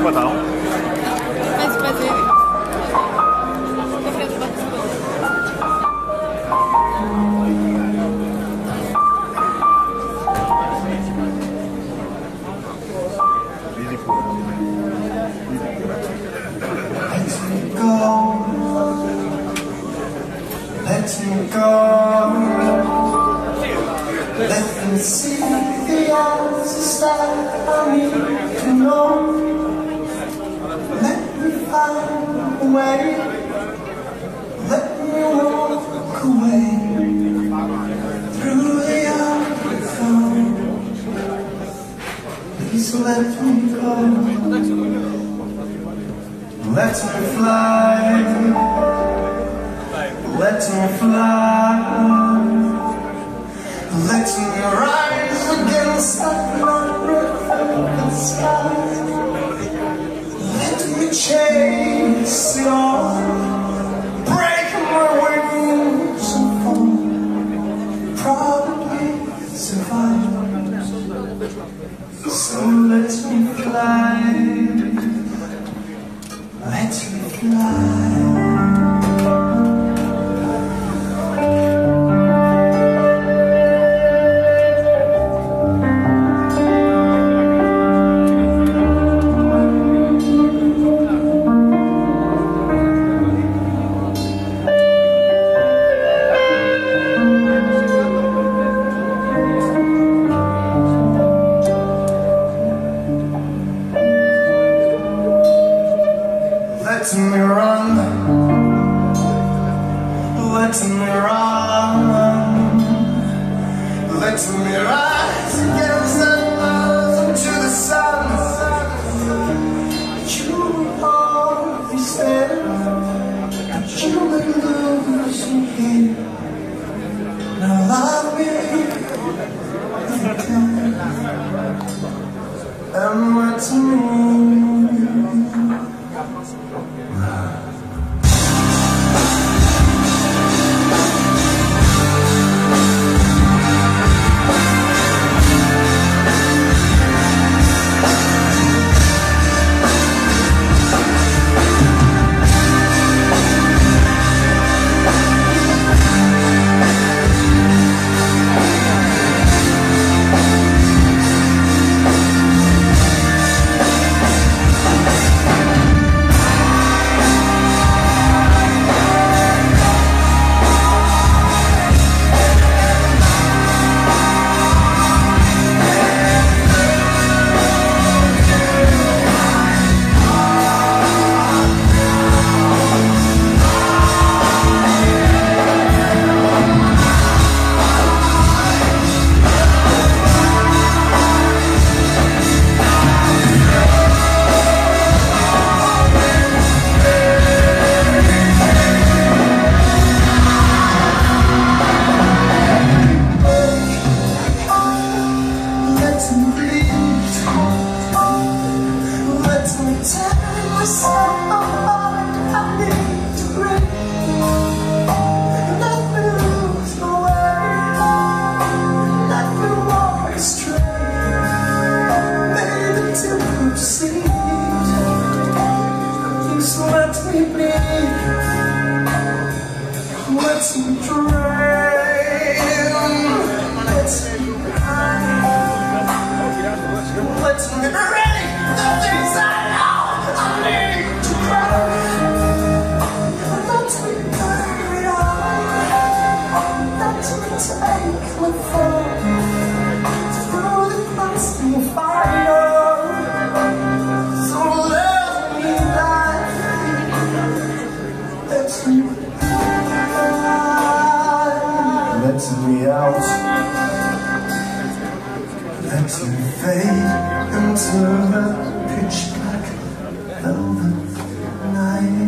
Fatal. Mas fazer. Let me go. Let me see the answers that I need to know. Let me find a way. Let me walk away through the unknown. Please let me go. Let me fly. Let me fly. Let me rise against the unbroken sky. Let me chase it all, break my wings and fall, probably survive. So let me fly. Let me fly. Let me run, let me run, let me rise against the clouds to the sun. You will always there, but you will lose me here. Now love me and let me. Let's get ready, the things I know I need to cry. Let me burn it all. Let me take my fall through the constant fire. So let me die. Let me die. Let me out. Let me fade into the pitch black velvet night.